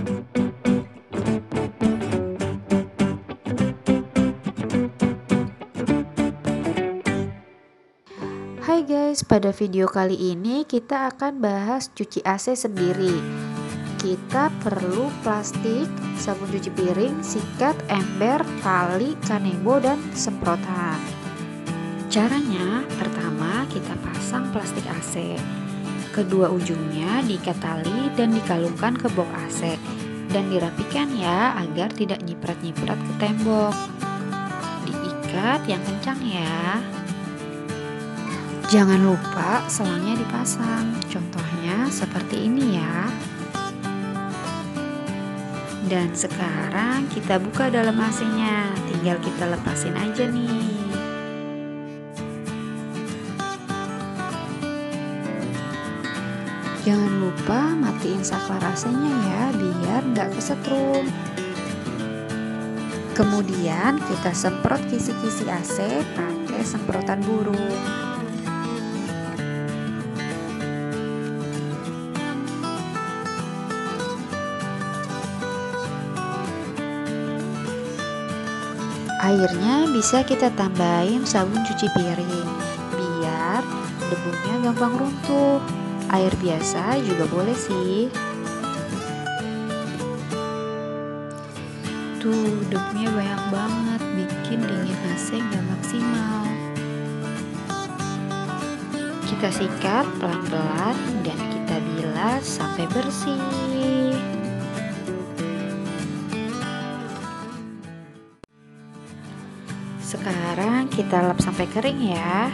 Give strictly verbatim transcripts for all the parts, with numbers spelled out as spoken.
Hai guys, pada video kali ini kita akan bahas cuci A C sendiri. Kita perlu plastik, sabun cuci piring, sikat, ember, tali, kanebo, dan semprotan. Caranya, pertama kita pasang plastik A C. Kedua ujungnya diikat tali dan dikalungkan ke box A C dan dirapikan ya agar tidak nyiprat-nyiprat ke tembok. Diikat yang kencang ya. Jangan lupa selangnya dipasang, contohnya seperti ini ya. Dan sekarang kita buka dalam A C-nya, tinggal kita lepasin aja nih. Jangan lupa matiin saklar A C-nya ya, biar nggak kesetrum. Kemudian kita semprot kisi-kisi A C pakai semprotan burung. Airnya bisa kita tambahin sabun cuci piring biar debunya gampang runtuh. Air biasa juga boleh sih. Tuh, debunya banyak banget, bikin dingin A C gak maksimal. Kita sikat pelan-pelan dan kita bilas sampai bersih. Sekarang kita lap sampai kering ya.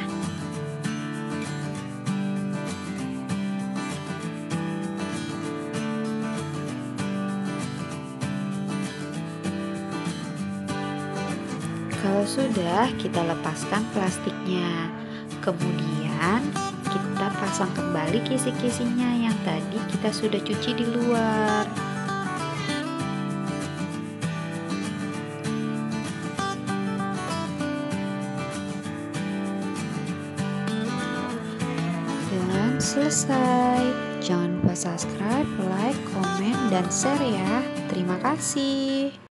Kalau sudah, kita lepaskan plastiknya. Kemudian kita pasang kembali kisi-kisinya yang tadi kita sudah cuci di luar. Selesai. Jangan lupa subscribe, like, komen, dan share ya. Terima kasih.